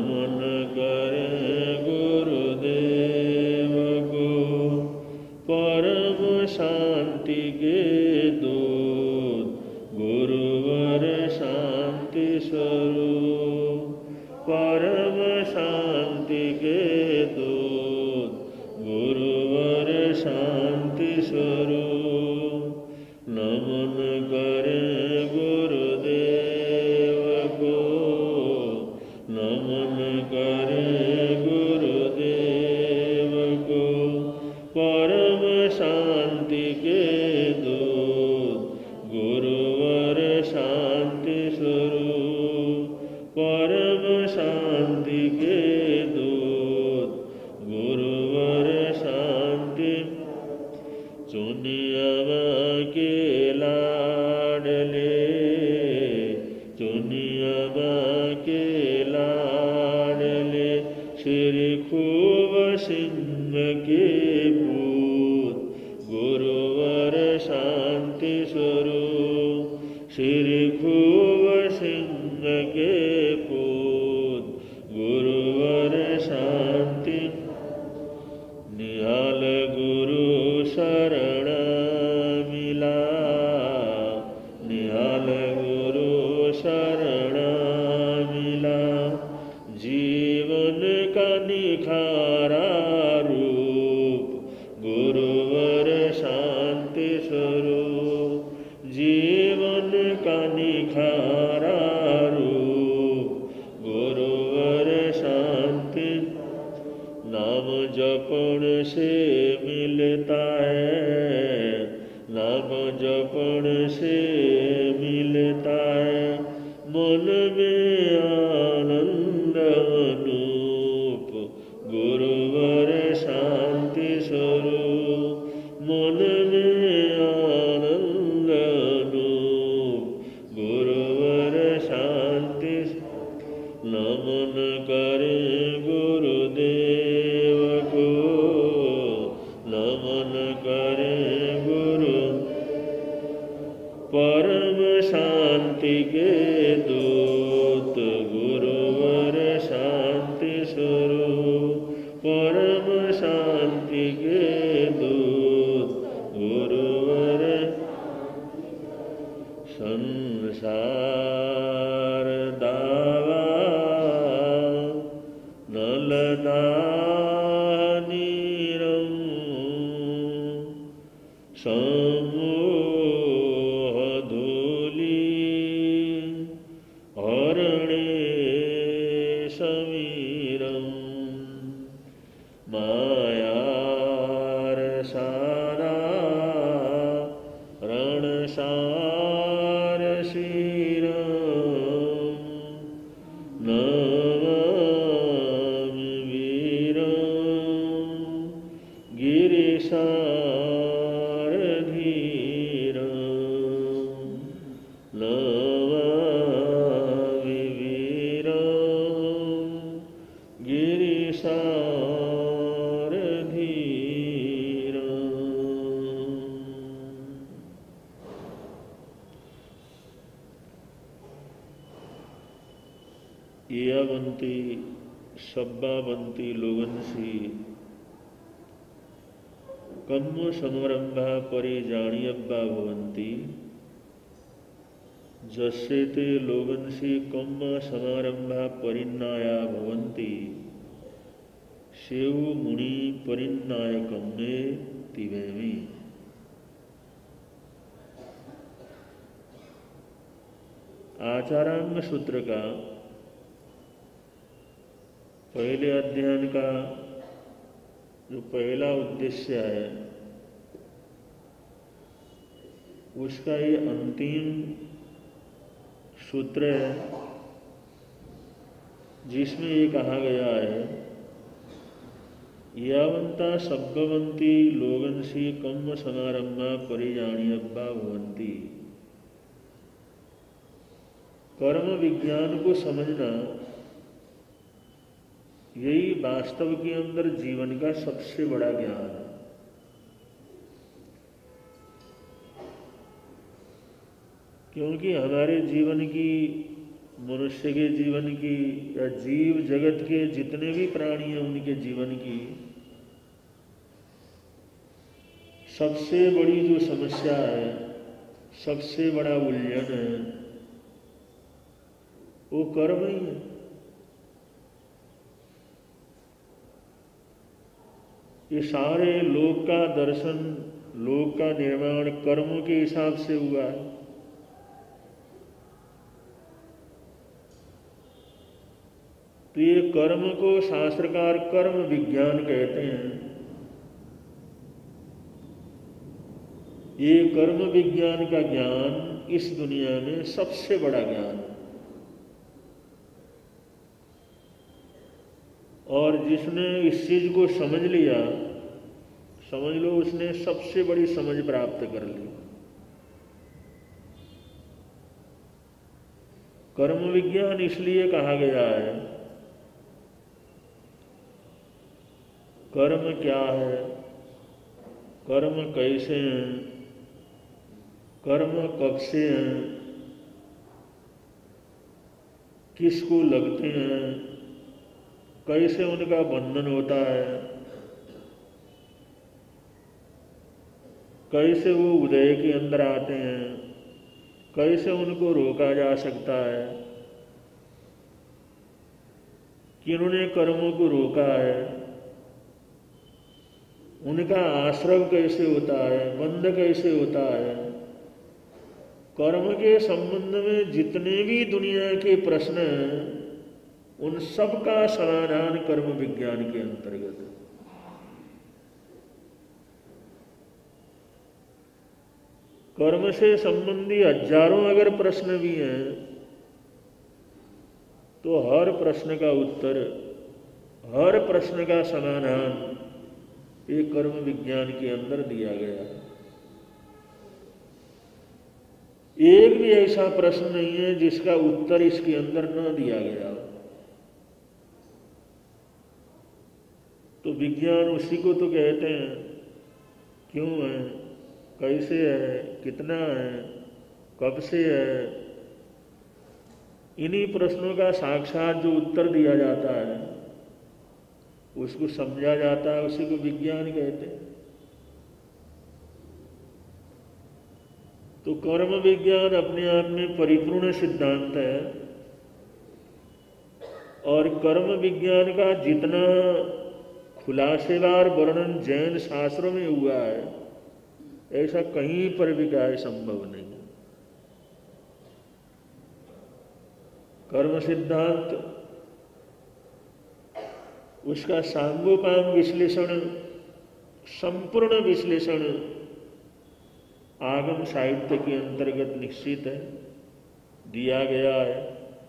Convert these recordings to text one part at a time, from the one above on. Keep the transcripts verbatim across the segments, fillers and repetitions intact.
नमन करें गुरुदेव को, परम शांति के दूत गुरुवर शांति स्वरूप, परम शांति के दूत गुरुवर शांति स्वरूप। नमन करें गुरुदेव को, नमन करें गुरुदेव को, परम शांति के दूत गुरुवर शांति स्वरूप, परम शांति के दूत गुरुवर शांति। चुनिया के लाडले, चुनिया के लाडले, श्री खूब सिंह के पूत गुरुवर शांति स्वरूप, श्री खूब सिंह के पूत गुरुवर शांति। निहाल गुरु शरण मिला, निहाल गुरु शरण मिला, जीवन का निखारा रूप गुरुवर शांति स्वरूप, जीवन का निखारा रूप गुरुवर शांति। नाम जपण से मिलता है, नाम जपण से मिलता है, मन में आनंद अनूप गुरुवर शांति स्वरूप, मन में आनंद अनूप गुरुवर शांति। नमन करें गुरुदेव को, नमन करें गुरु, परम शांति के दूत गुरुवर शांति स्वरूप, परम शांति के दूत गुरुवर। संसार दावा नलदानीरं, समूह धूलि हरणे समीरं, मायार सारा रणसार शिरं, नमामि वीरं गिरिसारधीरं, नमामि वीरं गिरिसारधीरं। यावन्ति सब्बावन्ति लोगन्सि कम्म समारंभा परिजानीयब्बा भवन्ति, जस्ये ते लोगन्सि कम्म समारंभा परिन्नाया भवन्ति, सेउ मुनि परिन्नायकम्मे तिवेमि। आचारांग सूत्र का पहले अध्ययन का जो पहला उद्देश्य है उसका ये अंतिम सूत्र है, जिसमें ये कहा गया है यावन्ता सब्बवन्ति लोगन्सि कम्म समारंभा परिजानीयब्बा भवन्ति। कर्म विज्ञान को समझना यही वास्तव के अंदर जीवन का सबसे बड़ा ज्ञान है। क्योंकि हमारे जीवन की मनुष्य के जीवन की या जीव जगत के जितने भी प्राणी हैं उनके जीवन की सबसे बड़ी जो समस्या है, सबसे बड़ा उलझन है, वो कर्म ही है। ये सारे लोक का दर्शन, लोक का निर्माण कर्मों के हिसाब से हुआ है। तो ये कर्म को शास्त्रकार कर्म विज्ञान कहते हैं। ये कर्म विज्ञान का ज्ञान इस दुनिया में सबसे बड़ा ज्ञान है। और जिसने इस चीज को समझ लिया, समझ लो उसने सबसे बड़ी समझ प्राप्त कर ली। कर्म विज्ञान इसलिए कहा गया है, कर्म क्या है, कर्म कैसे हैं, कर्म कब से हैं, किसको लगते हैं, कैसे उनका बंधन होता है, कैसे वो उदय के अंदर आते हैं, कैसे उनको रोका जा सकता है, किन्होंने कर्मों को रोका है, उनका आश्रय कैसे होता है, बंध कैसे होता है। कर्म के संबंध में जितने भी दुनिया के प्रश्न हैं उन सब का समाधान कर्म विज्ञान के अंतर्गत है। कर्म से संबंधी हजारों अगर प्रश्न भी हैं तो हर प्रश्न का उत्तर, हर प्रश्न का समाधान ये कर्म विज्ञान के अंदर दिया गया है। एक भी ऐसा प्रश्न नहीं है जिसका उत्तर इसके अंदर न दिया गया। तो विज्ञान उसी को तो कहते हैं, क्यों है, कैसे है, कितना है, कब से है। इन्हीं प्रश्नों का साक्षात जो उत्तर दिया जाता है, उसको समझा जाता है, उसी को विज्ञान कहते हैं। तो कर्म विज्ञान अपने आप में परिपूर्ण सिद्धांत है और कर्म विज्ञान का जितना खुलासेदार वर्णन जैन शास्त्रों में हुआ है ऐसा कहीं पर भी क्या संभव नहीं है। कर्म सिद्धांत, उसका सांगोपांग विश्लेषण, संपूर्ण विश्लेषण आगम साहित्य के अंतर्गत निश्चित है, दिया गया है।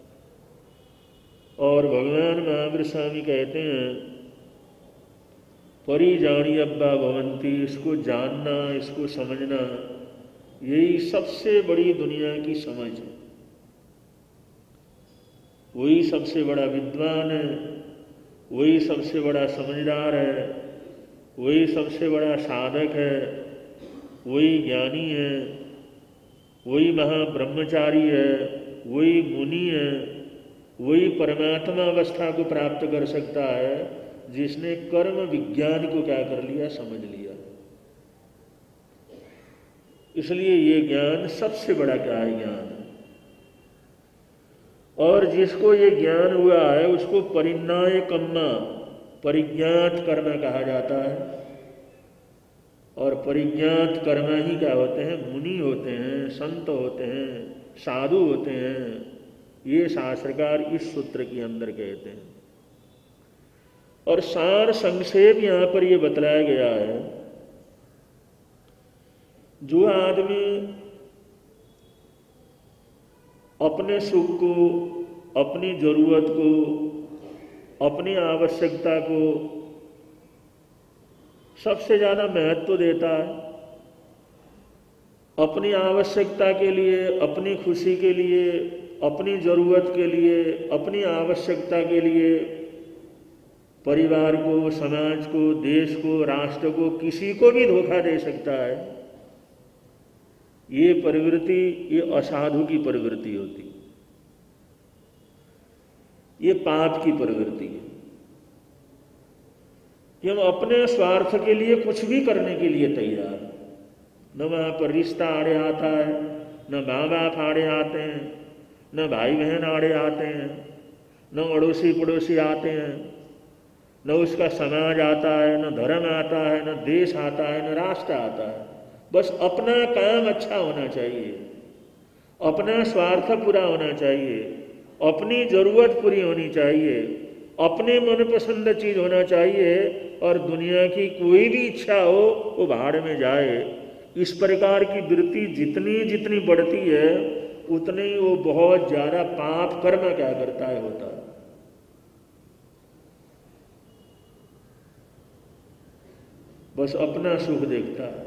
और भगवान महावीर स्वामी कहते हैं परिजानी अब्बा भवंती, इसको जानना, इसको समझना, यही सबसे बड़ी दुनिया की समझ है। वही सबसे बड़ा विद्वान है, वही सबसे बड़ा समझदार है, वही सबसे बड़ा साधक है, वही ज्ञानी है, वही महाब्रह्मचारी है, वही मुनि है, वही परमात्मा अवस्था को प्राप्त कर सकता है जिसने कर्म विज्ञान को क्या कर लिया, समझ लिया। इसलिए ये ज्ञान सबसे बड़ा क्या है, ज्ञान है। और जिसको ये ज्ञान हुआ है उसको परिज्ञाय कर्म, परिज्ञात कर्म कहा जाता है। और परिज्ञात कर्म ही क्या होते हैं, मुनि होते हैं, संत होते हैं, साधु होते हैं। ये शास्त्रकार इस सूत्र के अंदर कहते हैं। और सार संक्षेप यहां पर यह बतलाया गया है, जो आदमी अपने सुख को, अपनी जरूरत को, अपनी आवश्यकता को सबसे ज्यादा महत्व देता है, अपनी आवश्यकता के लिए, अपनी खुशी के लिए, अपनी जरूरत के लिए, अपनी आवश्यकता के लिए परिवार को, समाज को, देश को, राष्ट्र को, किसी को भी धोखा दे सकता है। ये प्रवृत्ति, ये असाधु की प्रवृत्ति होती। ये पाप की प्रवृत्ति है कि हम अपने स्वार्थ के लिए कुछ भी करने के लिए तैयार, न वहाँ पर रिश्ता आड़े आता है, न माँ बाप आड़े आते हैं, न भाई बहन आड़े आते हैं, न अड़ोसी पड़ोसी आते हैं, न उसका समाज आता है, न धर्म आता है, न देश आता है, न राष्ट्र आता है। बस अपना काम अच्छा होना चाहिए, अपना स्वार्थ पूरा होना चाहिए, अपनी ज़रूरत पूरी होनी चाहिए, अपने मनपसंद चीज़ होना चाहिए, और दुनिया की कोई भी इच्छा हो वो भाड़ में जाए। इस प्रकार की वृत्ति जितनी जितनी बढ़ती है उतने ही वो बहुत ज़्यादा पाप कर्म क्या करता है, होता है। बस अपना सुख देखता है।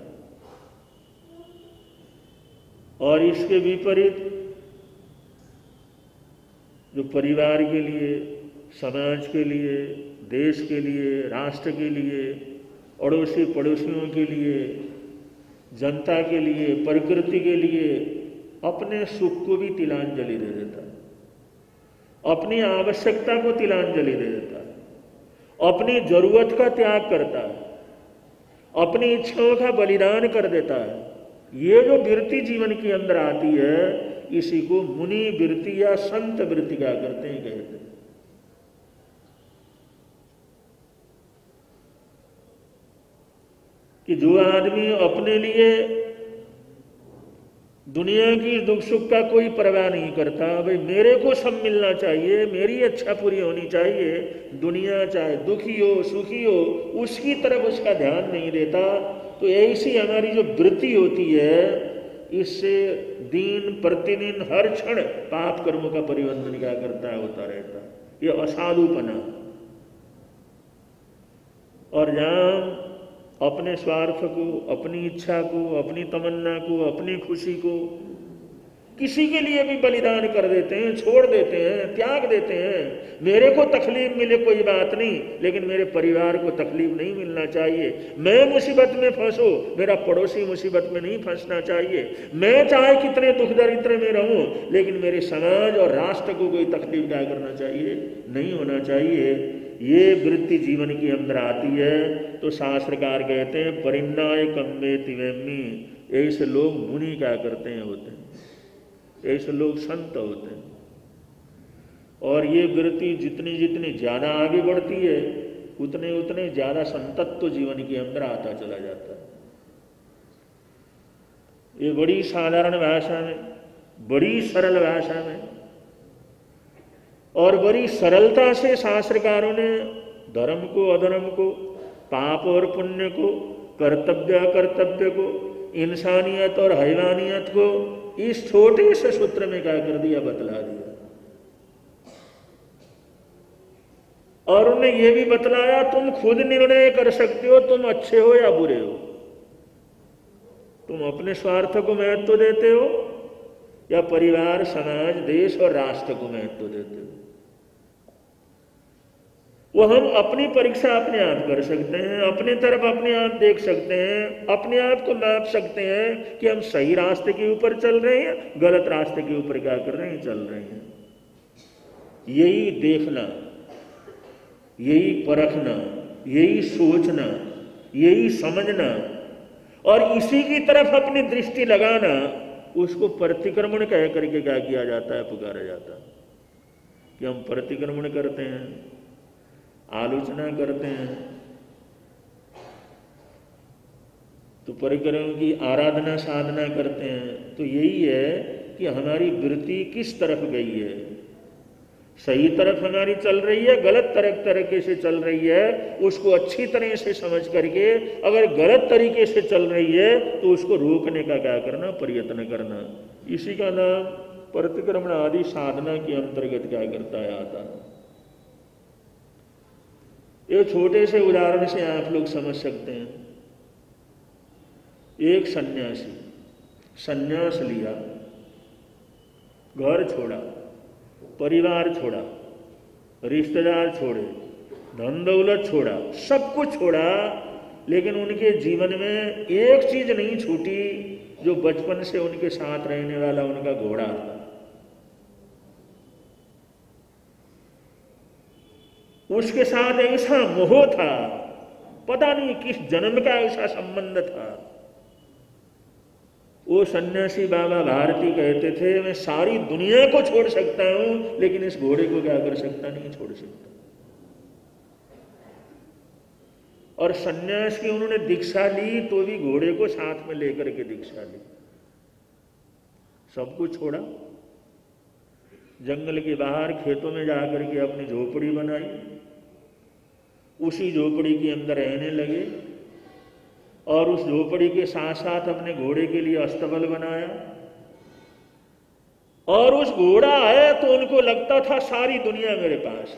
और इसके विपरीत जो परिवार के लिए, समाज के लिए, देश के लिए, राष्ट्र के लिए, अड़ोसी पड़ोसियों के लिए, जनता के लिए, प्रकृति के लिए अपने सुख को भी तिलांजलि दे देता है, अपनी आवश्यकता को तिलांजलि दे देता है, अपनी जरूरत का त्याग करता है, अपनी इच्छाओं का बलिदान कर देता है। ये जो वृत्ति जीवन के अंदर आती है इसी को मुनि वृत्ति या संत वृत्ति क्या करते हैं, कहते हैं। कि जो आदमी अपने लिए दुनिया की दुख सुख का कोई परवाह नहीं करता, भाई मेरे को सब मिलना चाहिए, मेरी इच्छा पूरी होनी चाहिए, दुनिया चाहे दुखी हो सुखी हो उसकी तरफ उसका ध्यान नहीं देता, तो ऐसी हमारी जो वृत्ति होती है इससे दिन प्रतिदिन हर क्षण पाप कर्मों का परिवर्तन क्या करता है, होता रहता है। ये असाधुपना। और जहाँ अपने स्वार्थ को, अपनी इच्छा को, अपनी तमन्ना को, अपनी खुशी को किसी के लिए भी बलिदान कर देते हैं, छोड़ देते हैं, त्याग देते हैं। मेरे को तकलीफ मिले कोई बात नहीं, लेकिन मेरे परिवार को तकलीफ नहीं मिलना चाहिए। मैं मुसीबत में फंसो, मेरा पड़ोसी मुसीबत में नहीं फंसना चाहिए। मैं चाहे कितने दुख दरिद्र में रहूं, लेकिन मेरे समाज और राष्ट्र को कोई तकलीफ क्या करना चाहिए, नहीं होना चाहिए। ये वृत्ति जीवन के अंदर आती है तो शास्त्रकार कहते हैं परिन्नाय कम्मे तिवेम्मी। ऐसे लोग मुनि क्या करते हैं, होते हैं, ऐसे लोग संत होते हैं। और ये वृत्ति जितनी जितनी ज्यादा आगे बढ़ती है उतने उतने ज्यादा संतत्व जीवन के अंदर आता चला जाता है। ये बड़ी साधारण भाषा में, बड़ी सरल भाषा में और बड़ी सरलता से शास्त्रकारों ने धर्म को अधर्म को, पाप और पुण्य को, कर्तव्य अकर्तव्य को, इंसानियत और हैवानियत को इस छोटे से सूत्र में क्या कर दिया, बतला दिया। और उन्हें यह भी बतलाया तुम खुद निर्णय कर सकते हो, तुम अच्छे हो या बुरे हो। तुम अपने स्वार्थ को महत्व देते हो या परिवार, समाज, देश और राष्ट्र को महत्व देते हो। वो हम अपनी परीक्षा अपने आप कर सकते हैं, अपने तरफ अपने आप देख सकते हैं, अपने आप को माप सकते हैं कि हम सही रास्ते के ऊपर चल रहे हैं, गलत रास्ते के ऊपर क्या कर रहे हैं, चल रहे हैं। यही देखना, यही परखना, यही सोचना, यही समझना और इसी की तरफ अपनी दृष्टि लगाना, उसको प्रतिक्रमण कह करके क्या किया जाता है, पुकारा जाता है। कि हम प्रतिक्रमण करते हैं, आलोचना करते हैं, तो परिक्रम की आराधना साधना करते हैं। तो यही है कि हमारी वृत्ति किस तरफ गई है, सही तरफ हमारी चल रही है, गलत तरह तरीके से चल रही है, उसको अच्छी तरह से समझ करके अगर गलत तरीके से चल रही है तो उसको रोकने का क्या करना, प्रयत्न करना। इसी का नाम प्रतिक्रमण आदि साधना के अंतर्गत क्या करता है, आता है। एक छोटे से उदाहरण से आप लोग समझ सकते हैं। एक सन्यासी सन्यास लिया, घर छोड़ा, परिवार छोड़ा, रिश्तेदार छोड़े, धन दौलत छोड़ा, सब कुछ छोड़ा, लेकिन उनके जीवन में एक चीज नहीं छूटी जो बचपन से उनके साथ रहने वाला उनका घोड़ा था। उसके साथ ऐसा मोह था, पता नहीं किस जन्म का ऐसा संबंध था। वो सन्यासी बाबा भारती कहते थे मैं सारी दुनिया को छोड़ सकता हूं, लेकिन इस घोड़े को क्या कर सकता, नहीं छोड़ सकता। और सन्यास की उन्होंने दीक्षा ली तो भी घोड़े को साथ में लेकर के दीक्षा ली। सब कुछ छोड़ा, जंगल के बाहर खेतों में जाकर के अपनी झोपड़ी बनाई, उसी झोपड़ी के अंदर रहने लगे और उस झोपड़ी के साथ साथ अपने घोड़े के लिए अस्तबल बनाया। और उस घोड़ा है तो उनको लगता था सारी दुनिया मेरे पास।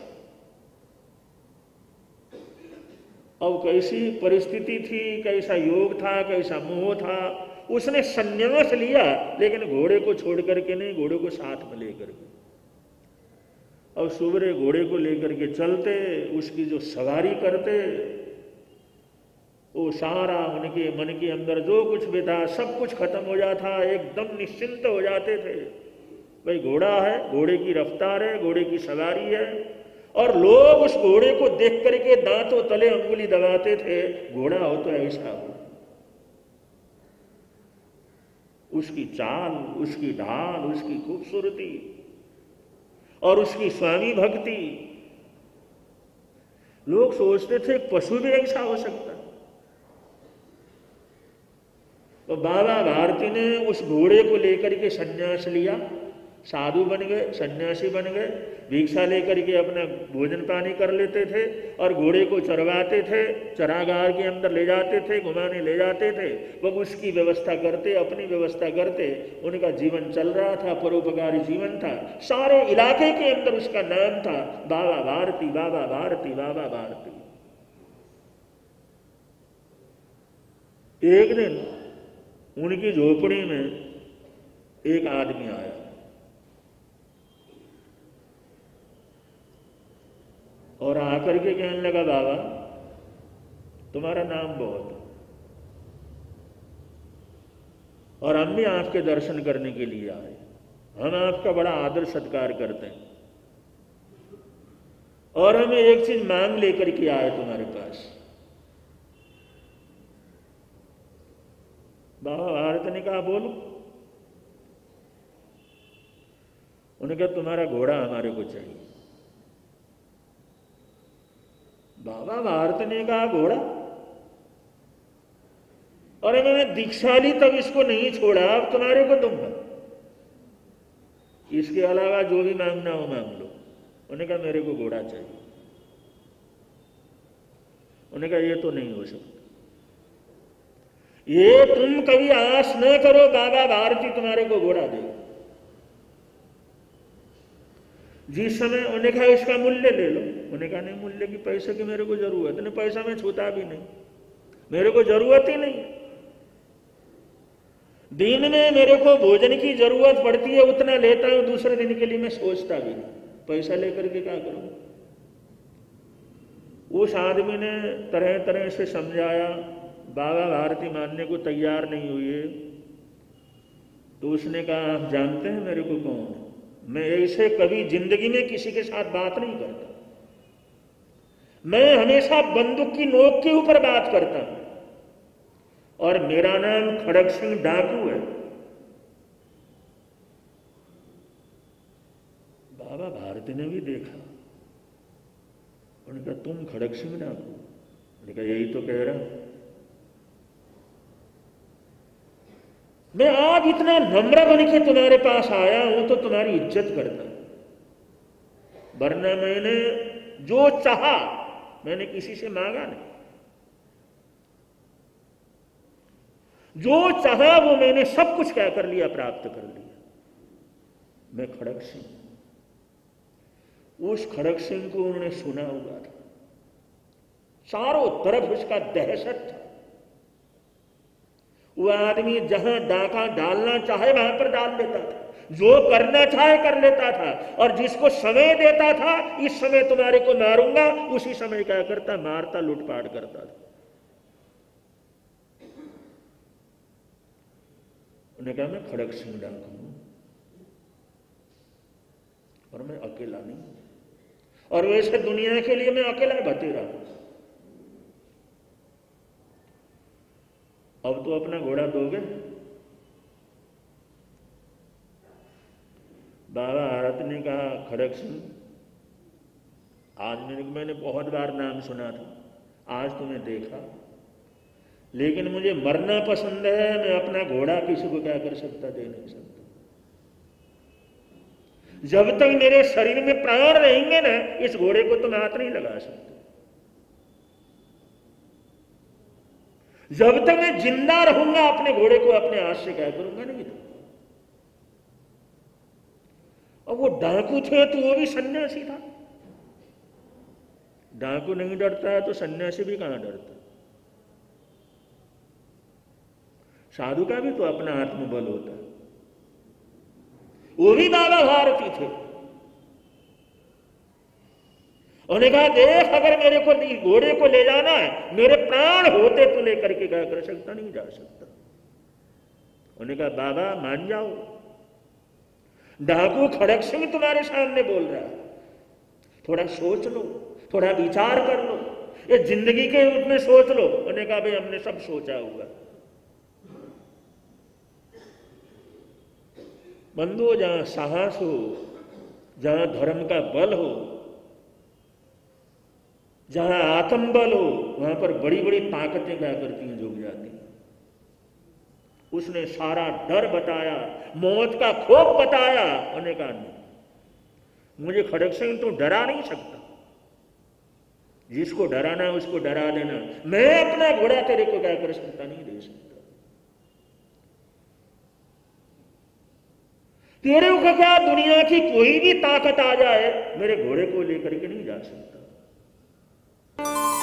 अब कैसी परिस्थिति थी, कैसा योग था, कैसा मोह था, उसने संन्यास लिया लेकिन घोड़े को छोड़ करके नहीं, घोड़े को साथ में लेकर के। और सुबह घोड़े को लेकर के चलते, उसकी जो सवारी करते, वो सारा उनके मन के अंदर जो कुछ भी था सब कुछ खत्म हो जाता, एकदम निश्चिंत हो जाते थे। भाई घोड़ा है, घोड़े की रफ्तार है, घोड़े की सवारी है, और लोग उस घोड़े को देख करके दांतों तले अंगुली दबाते थे, घोड़ा हो तो ऐसा हो। उसकी चाल, उसकी ढाल, उसकी खूबसूरती और उसकी स्वामी भक्ति, लोग सोचते थे पशु भी ऐसा हो सकता। तो बाबा भारती ने उस घोड़े को लेकर के सन्यास लिया, साधु बन गए, सन्यासी बन गए, भिक्षा लेकर के अपना भोजन पानी कर लेते थे और घोड़े को चरवाते थे, चरागार के अंदर ले जाते थे, घुमाने ले जाते थे, वो उसकी व्यवस्था करते, अपनी व्यवस्था करते, उनका जीवन चल रहा था, परोपकारी जीवन था। सारे इलाके के अंदर उसका नाम था बाबा भारती, बाबा भारती, बाबा भारती। एक दिन उनकी झोपड़ी में एक आदमी आया, और आकर के कहने लगा बाबा तुम्हारा नाम बहुत है और हम भी आपके दर्शन करने के लिए आए, हम आपका बड़ा आदर सत्कार करते हैं और हमें एक चीज मांग लेकर के आए तुम्हारे पास। बाबा भारत ने कहा बोलो। उन्होंने कहा तुम्हारा घोड़ा हमारे को चाहिए। बाबा भारत ने कहा घोड़ा? और मैंने दीक्षा ली तब इसको नहीं छोड़ा, अब तुम्हारे को दूंगा, इसके अलावा जो भी मांगना हो मांग लो। उन्होंने कहा मेरे को घोड़ा चाहिए। उन्होंने कहा ये तो नहीं हो सकता, ये तुम कभी आस न करो बाबा भारती तुम्हारे को घोड़ा देगा। जिस समय उन्होंने कहा इसका मूल्य ले लो। उन्होंने कहा नहीं मूल्य की पैसे की मेरे को जरूरत नहीं, पैसा मैं छूता भी नहीं, मेरे को जरूरत ही नहीं। दिन में मेरे को भोजन की जरूरत पड़ती है उतना लेता हूं, दूसरे दिन के लिए मैं सोचता भी नहीं, पैसा लेकर के क्या करूं। उस आदमी ने तरह तरह से समझाया, बाबा भारती मानने को तैयार नहीं हुई। तो उसने कहा आप जानते हैं मेरे को कौन है? मैं ऐसे कभी जिंदगी में किसी के साथ बात नहीं करता, मैं हमेशा बंदूक की नोक के ऊपर बात करता हूं और मेरा नाम खड़ग सिंह डाकू है। बाबा भारती ने भी देखा, उन्होंने कहा तुम खड़ग सिंह डाकू? उन्होंने कहा यही तो कह रहा। मैं आज इतना नम्र बन के तुम्हारे पास आया हूं तो तुम्हारी इज्जत करता, वरना मैंने जो चाहा, मैंने किसी से मांगा नहीं, जो चाहा वो मैंने सब कुछ क्या कर लिया, प्राप्त कर लिया। मैं खड़ग सिंह। उस खड़ग सिंह को उन्होंने सुना हुआ था, चारों तरफ उसका दहशत था। वो आदमी जहां डाका डालना चाहे वहां पर डाल देता था, जो करना चाहे कर लेता था, और जिसको समय देता था इस समय तुम्हारे को मारूंगा, उसी समय क्या करता, मारता, लूटपाट करता था। उन्होंने कहा मैं खड़ग सिंह डाकू हूं और मैं अकेला नहीं, और वैसे दुनिया के लिए मैं अकेला बतेरा हूं। अब तो अपना घोड़ा दोगे? बाबा आरत ने कहा, खड़ग सिंह, आज मैंने मैंने बहुत बार नाम सुना था, आज तुम्हें देखा, लेकिन मुझे मरना पसंद है। मैं अपना घोड़ा किसी को क्या कर सकता, दे नहीं सकता। जब तक मेरे शरीर में प्राण रहेंगे ना, इस घोड़े को तुम हाथ नहीं लगा सकते। जब तक मैं जिंदा रहूंगा अपने घोड़े को अपने हाथ से क्या करूंगा, नहीं दूंगा। अब वो डाकू थे तो वो भी सन्यासी था। डाकू नहीं डरता है तो सन्यासी भी कहां डरता। साधु का भी तो अपना आत्मबल होता है। वो भी बाबा भारती थे। उन्होंने कहा, देख, अगर मेरे को घोड़े को ले जाना है, मेरे प्राण होते तो लेकर के क्या कर सकता, नहीं जा सकता। उन्होंने कहा, बाबा मान जाओ, डाकू खड़ग सिंह तुम्हारे सामने बोल रहा है, थोड़ा सोच लो, थोड़ा विचार कर लो, ये जिंदगी के रूप में सोच लो। उन्होंने कहा, भाई हमने सब सोचा हुआ। बंधु, जहां साहस हो, जहां धर्म का बल हो, जहां आत्मबल हो, वहां पर बड़ी बड़ी ताकतें क्या करती हैं, झुक जाती हैं। उसने सारा डर बताया, मौत का खौफ बताया। उन्होंने कहा, नहीं, मुझे खड़ग सिंह तू डरा नहीं सकता। जिसको डराना है उसको डरा देना, मैं अपना घोड़ा तेरे को क्या कर सकता, नहीं दे सकता। तेरे को क्या दुनिया की कोई भी ताकत आ जाए, मेरे घोड़े को लेकर के नहीं जा सकता।